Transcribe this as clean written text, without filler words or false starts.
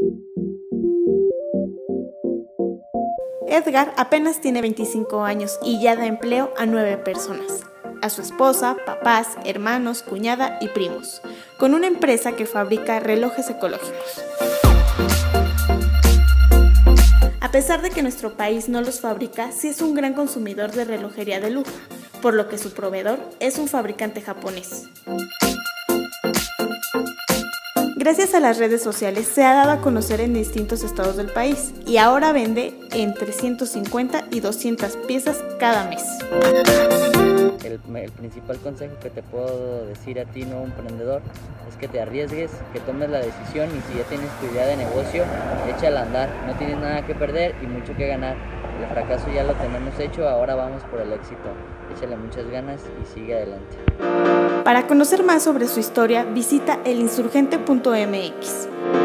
Edgar apenas tiene 25 años y ya da empleo a 9 personas, a su esposa, papás, hermanos, cuñada y primos, con una empresa que fabrica relojes ecológicos. A pesar de que nuestro país no los fabrica, sí es un gran consumidor de relojería de lujo, por lo que su proveedor es un fabricante japonés. Gracias a las redes sociales se ha dado a conocer en distintos estados del país y ahora vende entre 150 y 200 piezas cada mes. El principal consejo que te puedo decir a ti, nuevo emprendedor, es que te arriesgues, que tomes la decisión y si ya tienes tu idea de negocio, échala a andar. No tienes nada que perder y mucho que ganar. El fracaso ya lo tenemos hecho, ahora vamos por el éxito. Échale muchas ganas y sigue adelante. Para conocer más sobre su historia, visita elinsurgente.mx.